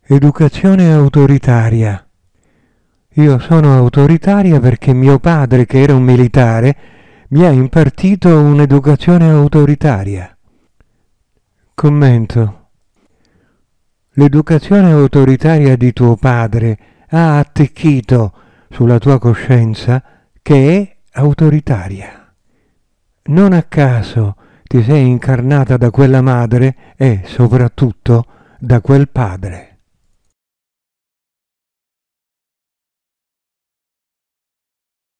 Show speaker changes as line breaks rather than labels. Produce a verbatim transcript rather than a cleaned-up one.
Educazione autoritaria. Io sono autoritaria perché mio padre, che era un militare, mi ha impartito un'educazione autoritaria. Commento. L'educazione autoritaria di tuo padre ha attecchito sulla tua coscienza che è autoritaria. Non a caso ti sei incarnata da quella madre e, soprattutto, da quel padre.